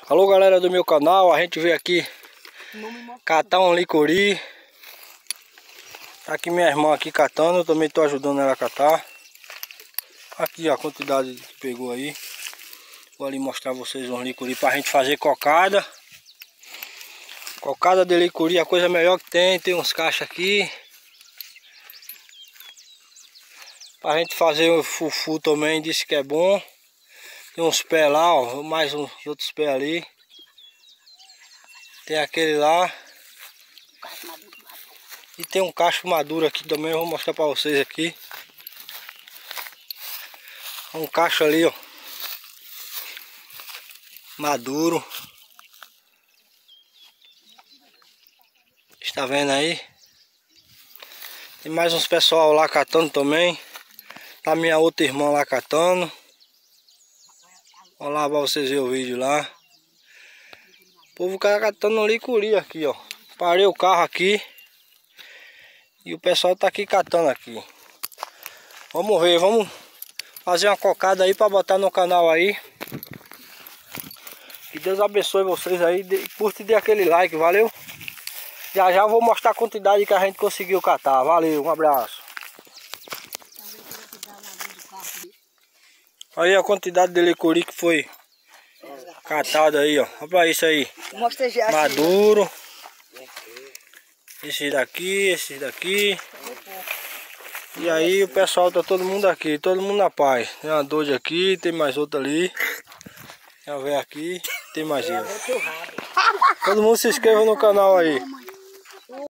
Alô galera do meu canal, a gente veio aqui catar um licori. Tá aqui minha irmã aqui catando, eu também tô ajudando ela a catar. Aqui ó, a quantidade que pegou aí. Vou ali mostrar vocês um licori pra gente fazer cocada. Cocada de licori é a coisa melhor que tem. Tem uns cachos aqui pra gente fazer o fufu também, disse que é bom. Tem uns pés lá, ó, mais uns outros pés ali. Tem aquele lá. E tem um cacho maduro aqui também, eu vou mostrar pra vocês aqui. Um cacho ali, ó. Maduro. Está vendo aí? Tem mais uns pessoal lá catando também. Tá minha outra irmã lá catando. Olha lá pra vocês verem o vídeo lá. O povo catando um licori aqui, ó. Parei o carro aqui. E o pessoal tá aqui catando aqui. Vamos ver, vamos fazer uma cocada aí pra botar no canal aí. Que Deus abençoe vocês aí. Curte e dê aquele like, valeu? Já já eu vou mostrar a quantidade que a gente conseguiu catar. Valeu, um abraço. Aí a quantidade de licori que foi catada aí, ó. Olha pra isso aí. Maduro. Esse daqui. E aí o pessoal tá todo mundo aqui, todo mundo na paz. Tem uma doide aqui, tem mais outra ali. Tem uma velha aqui, tem mais eu. Todo mundo se inscreva no canal aí.